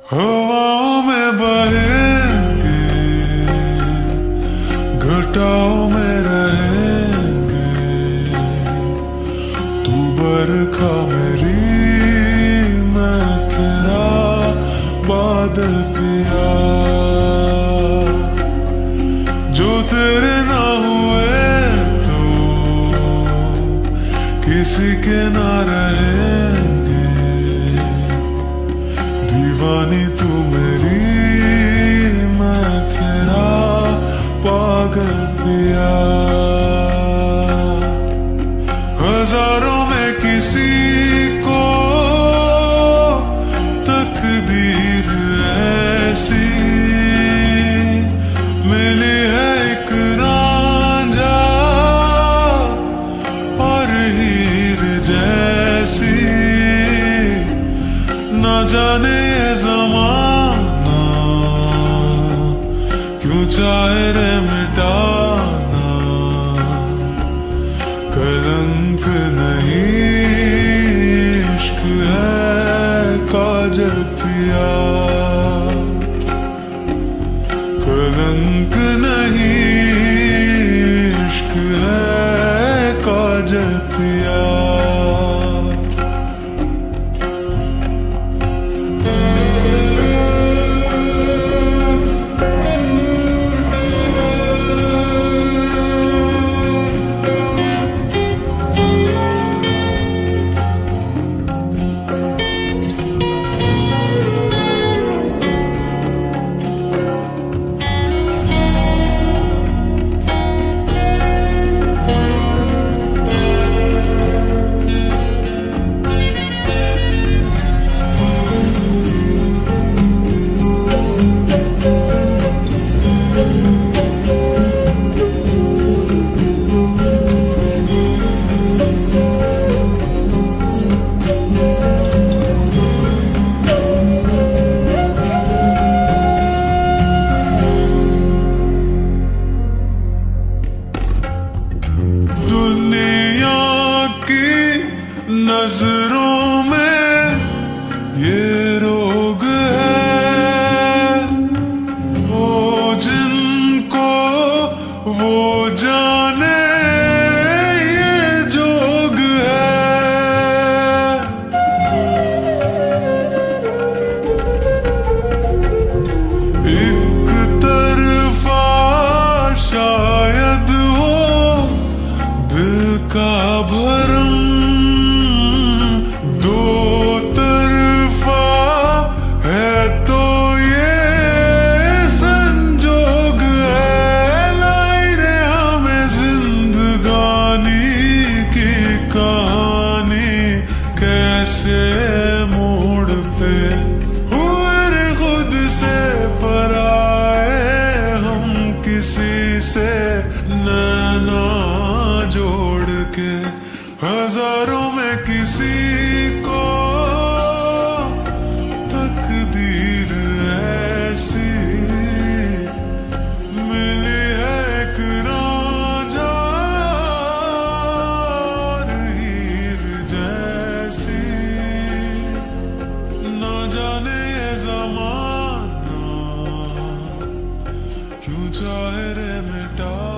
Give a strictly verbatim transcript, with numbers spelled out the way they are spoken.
हवाओं में बहेंगे, घटाओं में रहेंगे, तू बरखा मेरी, मैं तेरा बादल पिया। जो तेरे ना हुए तो किसी के ना रहेंगे, दीवानी तू मेरी, मैं तेरा पागल पिया। हजारों में किसी को तकदीर ऐसी मिली है, एक रांझा और हीर जैसी। ना जाने ये ज़माना क्यों चाहे रे मिटाना, कलंक नहीं इश्क है काजल पिया। कलंक नहीं इश्क है काजल पिया। दुनिया की नजरों में ये रोग है, वो जिनको वो जाने ये जोग है। एक तरफा शायद हो दिल का भरम, दो तरफा है तो ये संजोग है। लाई रे हमें जिंदगानी की कहानी, कैसे मोड़ पे हुए रे खुद से पराए हम, किसी से नैना जोड़ के। हजारों में किसी को तकदीर ऐसी मिली है, एक रांझा और हीर जैसी। ना जाने ये ज़माना क्यों चाहे रे मिटा